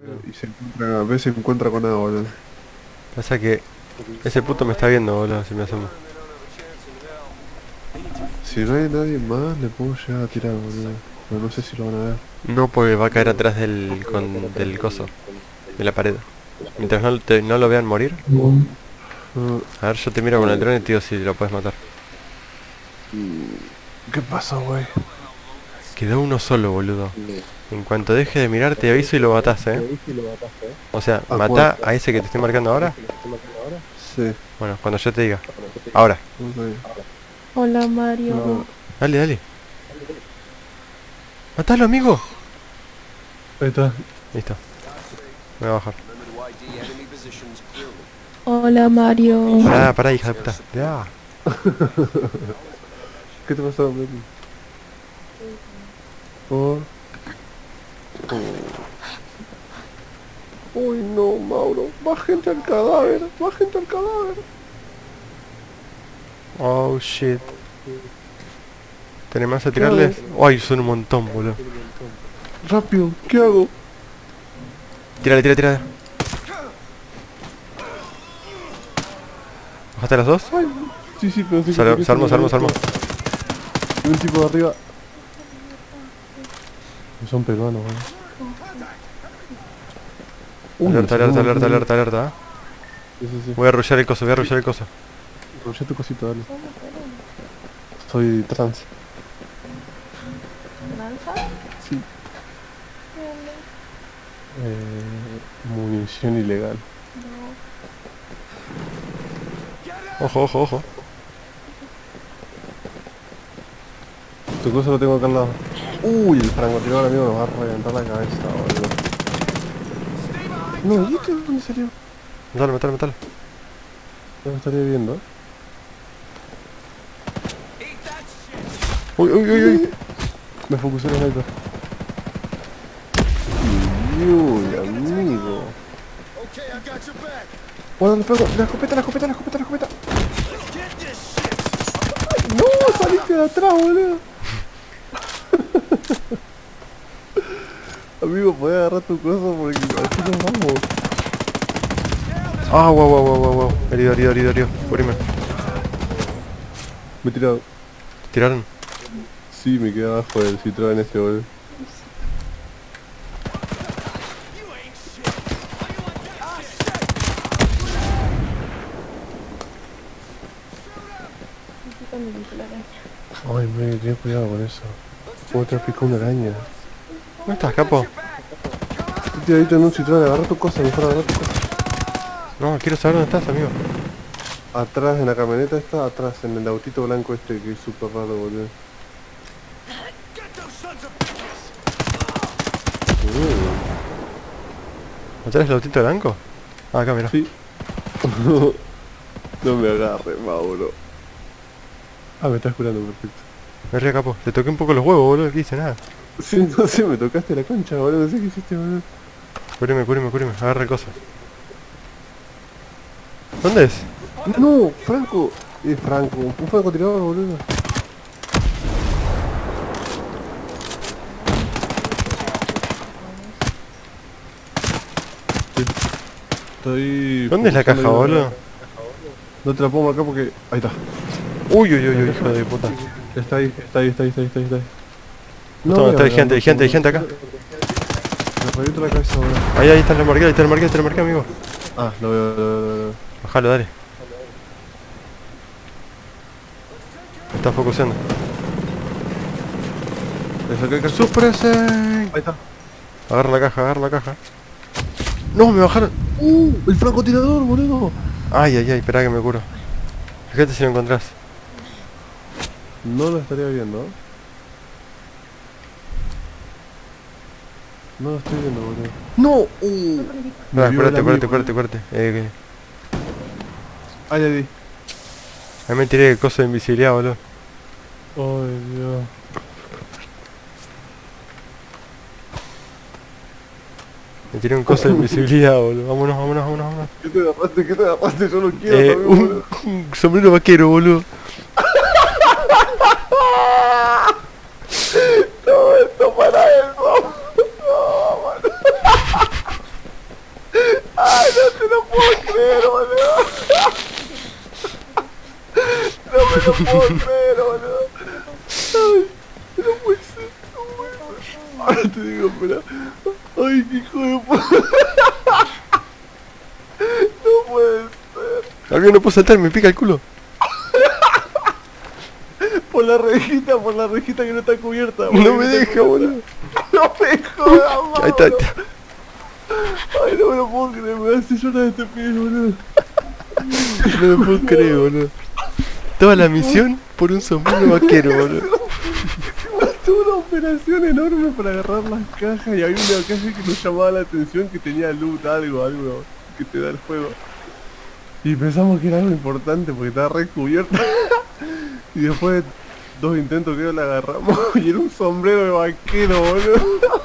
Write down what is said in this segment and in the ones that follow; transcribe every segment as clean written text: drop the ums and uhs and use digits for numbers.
Y se encuentra, a veces se encuentra con nada, boludo. Pasa que ese puto me está viendo, boludo, si me asomo. Si no hay nadie más, le puedo llegar a tirar, boludo. Pero no sé si lo van a ver. No, porque va a caer atrás del coso, de la pared. Mientras no lo vean morir. No. A ver, yo te miro con el dron y te digo si lo puedes matar. ¿Qué pasa, güey? Quedó uno solo, boludo. En cuanto deje de mirar te aviso y lo matás, O sea, ¿A matá cuál? a ese que te estoy marcando ahora. Sí. Bueno, cuando yo te diga. Ahora. Ok. Hola Mario. No. Dale, dale. Matalo, amigo. Ahí está. Listo. Me voy a bajar. Hola Mario. Pará, hija de puta. Ya. ¿Qué te pasó, Meli? Por... Uy, no, Mauro. Va gente al cadáver. Va gente al cadáver. Oh, shit. ¿Tenés más a tirarles? Ay, son un montón, boludo. Rápido, ¿qué hago? Tírale. ¿Bajaste a las dos? Ay, sí, pero sí. Se armó. Hay un tipo de arriba. Son peruanos, Alerta. Sí. Voy a arrullar el coso. Rolla tu cosito, dale. Soy trans. Sí. Munición ilegal. Ojo. Tu cosa lo tengo acá al lado. Uy, el francotirador amigo nos va a reventar la cabeza, boludo. No, ¿y este dónde salió? Matalo. Ya lo estaría viendo, ¿eh? Uy. Me focusé en el sniper. Uy, amigo. Guarda, franco, la escopeta. No, saliste de atrás, boludo. Amigo, podés agarrar tu cosa porque aquí nos vamos. Ah, wow. Herido. Cúbreme. Me he tirado. ¿Tiraron? Sí, me quedé abajo del Citroën este, boludo. Ay, me ten cuidado con eso. ¿Cómo te ha picado una araña? ¿Dónde estás, capo? Estoy tiradito en un Citroën, agarra tu cosa, mejor agarra tu cosa. No, quiero saber dónde estás, amigo. Atrás, en la camioneta está atrás, en el autito blanco este que es súper raro, boludo. ¿Atrás el autito blanco? Ah, acá, mira. Sí. No me agarre, Mauro. Ah, me estás curando, perfecto. Me río, capo. Le toqué un poco los huevos, boludo. ¿Qué hice? Nada. Sí, no sé, me tocaste la concha, boludo. No sé qué hiciste, boludo. Cúbreme. Agarra el coso. ¿Dónde es? No, Franco. Es Franco. Un francotirador, boludo. Estoy... ¿Dónde es la caja, boludo? No te la pongo acá porque... Ahí está. Uy, hijo de puta. Está ahí. No, está hay gente acá. Me reviento la cabeza, boludo. Ahí está el marqué, amigo. Ah, lo veo. Bajalo, dale. Me está focusando. Le saqué el calzón. ¡Supresen! Ahí está. Agarra la caja. ¡No, me bajaron! El francotirador, boludo. Ay, esperá que me curo. Fíjate si lo encontrás. No lo estaría viendo, ¿eh? No lo estoy viendo, boludo. ¡No! Espérate. Ahí. Ahí me tiré el coso de invisibilidad, boludo. Ay, Dios. Me tiré un coso de invisibilidad, boludo. Vámonos. ¿Qué te agarraste? Yo no quiero también, boludo. Un sombrero vaquero, boludo. Todo esto para eso. No, mano. creer, boludo. No me lo puedo creer, boludo. Ay, no puede ser, no puede ser. Ahora te digo, espera. Ay, qué hijo de puta. No puede ser. Amigo, no puedo saltar, me pica el culo. Por la rejita que no está cubierta. No me deja, boludo. No me jodas, boludo. Ahí está, ahí está. Ay, no me lo puedo creer, me hace llorar este pibe, boludo. No me puedo creer, boludo. Toda la misión por un sombrero vaquero, boludo. Tuve una operación enorme para agarrar las cajas y había una caja que nos llamaba la atención que tenía loot, algo que te da el juego. Y pensamos que era algo importante porque estaba recubierta. Y después de 2 intentos que la agarramos y era un sombrero de vaquero, boludo.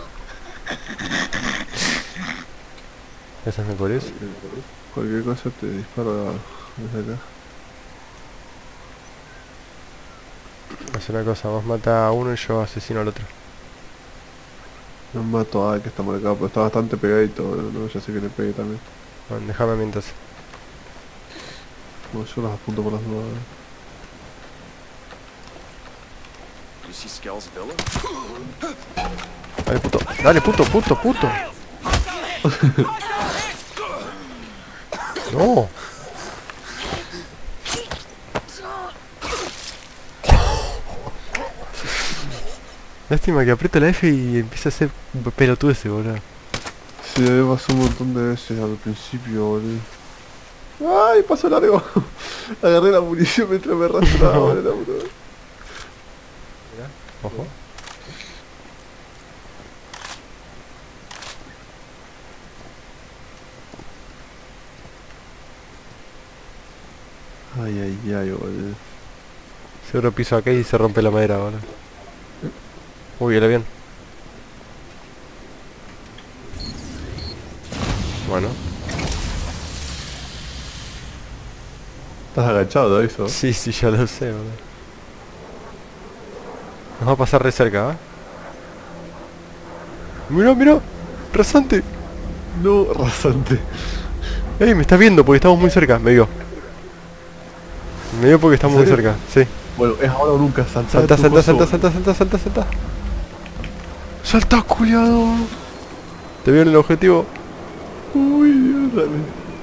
¿Esa es mejor eso? Cualquier cosa te dispara desde acá. Haz una cosa, vos mata a uno y yo asesino al otro. No mato a que está marcado, pero está bastante pegadito, boludo. No, ya sé que le pegué también. Bueno, déjame a mí entonces. Bueno, yo las apunto por las dudas. Dale, puto. Dale, puto. No. Lástima que aprieto la F y empieza a hacer pelotudeces, boludo. Sí, a mí me pasó un montón de veces al principio, boludo. ¡Ay, paso largo! Agarré la munición mientras me arrastraba, boludo. Ojo. Ay, boludo. Seguro piso acá y se rompe la madera, boludo. Uy, el avión. Bueno. Estás agachado, eso. Sí, ya lo sé, boludo. Nos va a pasar re cerca, ¿eh? Mirá, rasante. No, rasante. Me está viendo porque estamos muy cerca, me vio. Me vio porque estamos muy cerca, sí. Bueno, es ahora o nunca, salta. Salta. Salta, culiado. Te veo en el objetivo. Uy, Dios, dale.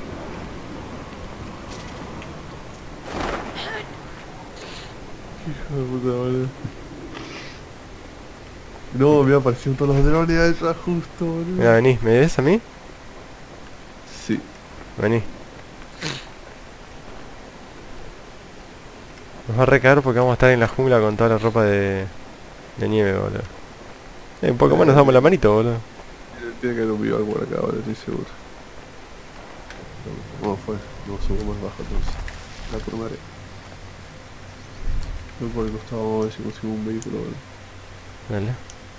Hijo de puta, boludo. No, me aparecieron todos los drones allá justo, boludo. Mira, vení, ¿me ves a mí? Sí. Vení. Nos va a recaer porque vamos a estar en la jungla con toda la ropa de nieve, boludo. Un poco más nos damos la manito, boludo. Tiene que haber un bival por acá, boludo, estoy seguro. ¿Cómo fue? No subo más bajo entonces. La curmaré. Voy por el costado, vamos a ver si consigo un vehículo, boludo. Dale.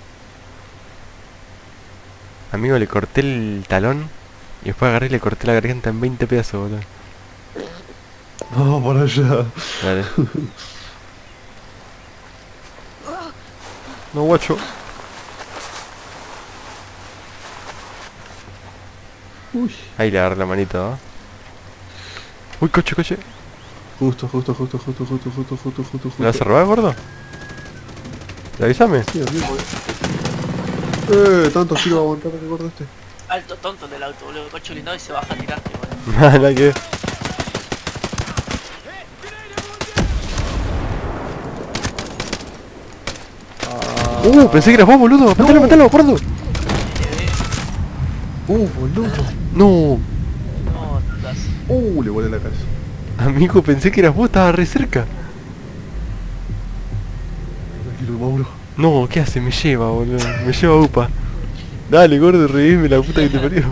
Amigo, le corté el talón y después agarré y le corté la garganta en 20 pedazos, boludo. No, por allá. Dale. No, guacho. Uy. Ahí le agarré la manito, ¿no? Uy, coche. Justo. ¿Me vas a robar, gordo? Avísame. Sí, así, tanto giro va a aguantar que gordo este. Alto tonto del auto, boludo. Coche blindado y se baja a tirarte, boludo. Nada que... pensé que eras vos, boludo. Mátalo, gordo. Boludo. No. No, estás. Le volé la cabeza. Amigo, pensé que eras vos, estaba re cerca. Tranquilo, Mauro. No, ¿qué hace? Me lleva, boludo. Me lleva upa. Dale, gordo, revivime la puta que te parió.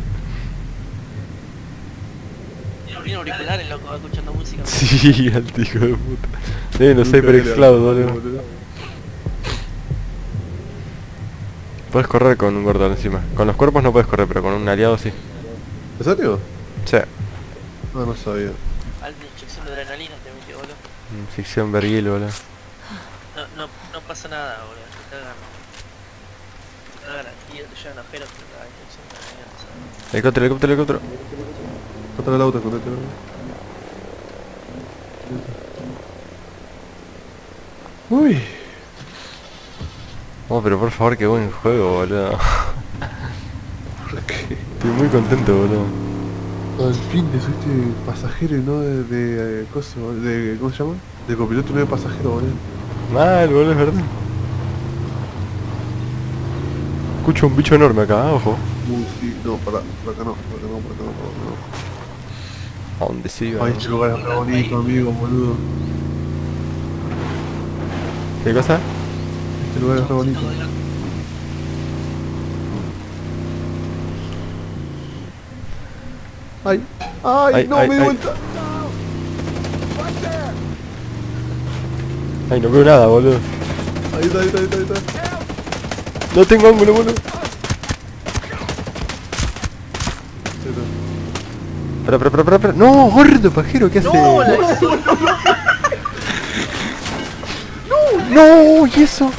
Tiene auriculares, loco, va escuchando música. Sí, alto hijo de puta. Los HyperX Cloud, boludo. Puedes correr con un gordo encima. Con los cuerpos no puedes correr, pero con un aliado sí. ¿En serio? Sí. No sabía. Alta inyección de adrenalina te metió, boludo. Ficción verguil, boludo. No pasa nada, boludo. Te cagan aquí, te llevan afuera, pero la inyección de adrenalina, ¿sabes? Helicóptero. Atrás del auto, escondete, ¿verdad? Uy. Oh, pero por favor, qué buen juego, boludo. Estoy muy contento, boludo. Al fin te fuiste pasajero y no de coso, de ¿cómo se llama? De copiloto y no de pasajero, boludo. Mal, boludo, es verdad. Escucho un bicho enorme acá, ojo. Sí, no, por acá no, por acá no, por acá no, por acá no. ¿A dónde se iba? Ay, este lugar es re bonito, amigo, boludo. ¿Qué cosa? Este lugar es re bonito. Ay, ay, Ay, no, ay, me di ay. vuelta. Ay, no veo nada, boludo. Ahí está, ahí está, ahí está, ahí está. No tengo ángulo, boludo. Espera. No, gordo, pajero, ¿qué hace? ¡No! ¡La hizo! No, ¿y eso?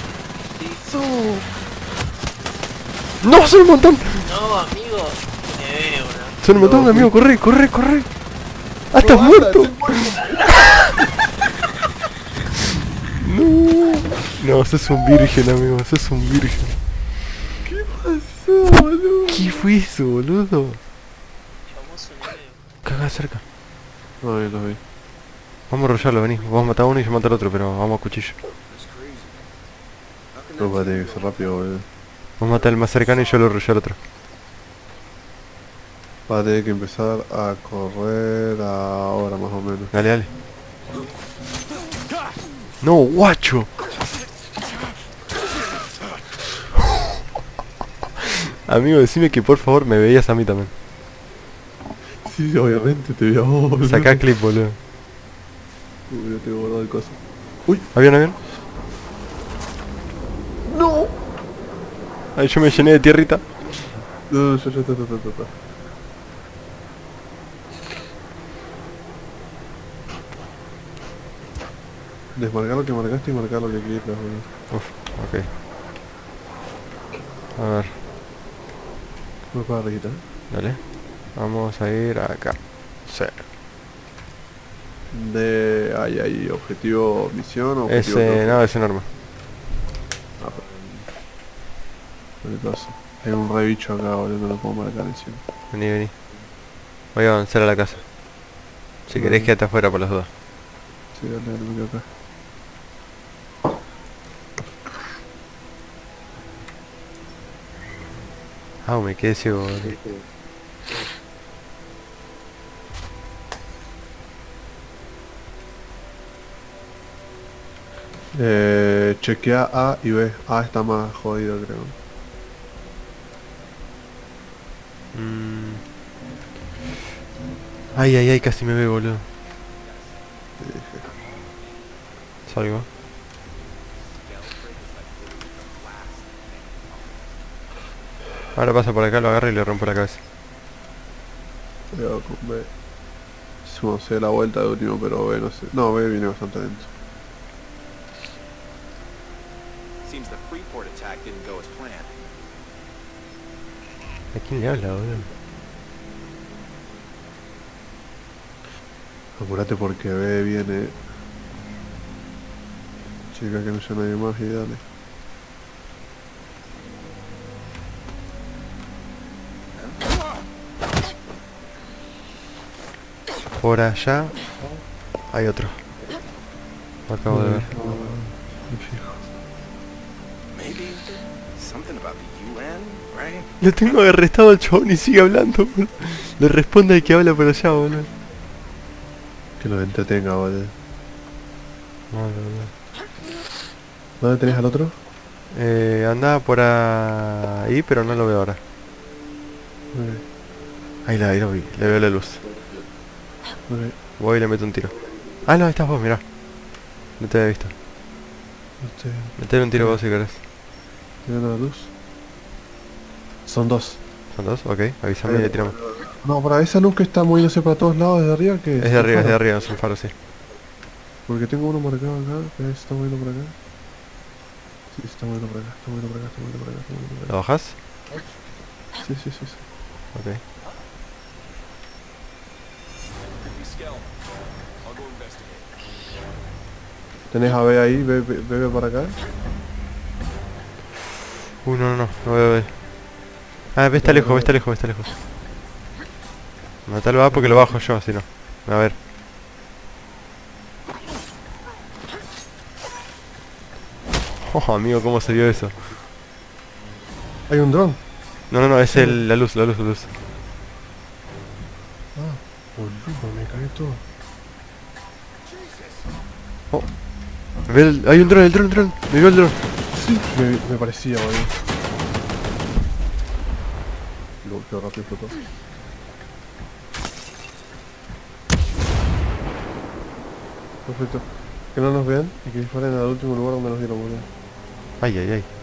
No, son un montón. No, amigo. Me veo, bro. Son un montón, amigo, corre. Ah, estás No, muerto. estoy muerto. No, sos un virgen, amigo, sos un virgen. ¿Qué pasó, boludo? ¿Qué fue eso, boludo? Famoso nivel. Caga cerca. No, lo vi. Vamos a arrollarlo, vení. Vamos a matar a uno y yo matar al otro, pero vamos a cuchillo. No, va a tener que ser rápido, boludo. Vamos a matar al más cercano y yo lo arrollo al otro. Va a tener que empezar a correr ahora, más o menos. Dale. No, guacho. Amigo, decime que por favor me veías a mí también. Sí, obviamente te vi a vos, boludo. Sacá clip, boludo. Uy, no tengo guardado el coso. ¿Avión? ¡No! Ahí yo me llené de tierrita. No, ya. Desmarcar lo que marcaste y marcar lo que quieras, boludo. Uf, ok. A ver, No para arriba, dale. Vamos a ir acá. Sí. De... Hay objetivo misión o objetivo... Ese, no, es enorme. Ah, pero... caso. Hay un re bicho acá, boludo, no lo puedo marcar encima. Vení. Voy a avanzar a la casa. Si querés quédate afuera por las dudas. Sí, dale, me quedo acá. Ah, me quedé ciego, boludo. Chequea A y B. A está más jodido, creo. Ay, casi me ve, boludo. Salgo. Ahora pasa por acá, lo agarro y le rompo la cabeza. Cuidado con B. Hicimos la vuelta de último, pero B no sé. No, B viene bastante lento. Seems the Freeport attack didn't go as planned. ¿A quién le habla, boludo? Apurate porque B viene. Chica, que no haya nadie más y dale. Por allá hay otro. Lo acabo de ver. Me fijo. Maybe something about the UN, right? Lo tengo arrestado al chabón y sigue hablando, boludo. Le responde al que habla por allá, boludo. Que lo entretenga, boludo. No. ¿Dónde tenés al otro? Andaba por ahí, pero no lo veo ahora. Ahí lo vi, le veo la luz. Ok. Voy y le meto un tiro. Ah, no, ahí estás vos, mirá. No te había visto. Metele un tiro vos si querés. ¿Tiene la luz? Son dos. ¿Son dos? Ok, avísame y le tiramos. No, para esa luz que está moviéndose para todos lados desde arriba, que Es de arriba, es un faro, sí. Porque tengo uno marcado acá, que se está moviendo por acá. Sí, se está moviendo por acá, está moviendo por acá, está moviendo por acá, está moviendo por ¿Lo bajás? acá. Sí. Ok. ¿Tenés a B ahí? ¿B para acá? No veo. Ah, B está lejos, B está lejos, B está lejos. Matalo A porque lo bajo yo, si no. A ver. Oh, amigo, ¿cómo se vio eso? ¿Hay un dron? No, es la luz. Ah, boludo, me cagué todo. Oh. Hay un dron, el dron. Me vio el dron. Sí, me parecía, boludo. Lo qué rápido explotó. Perfecto. Que no nos vean y que disparen al último lugar donde nos dieron, boludo. Ay.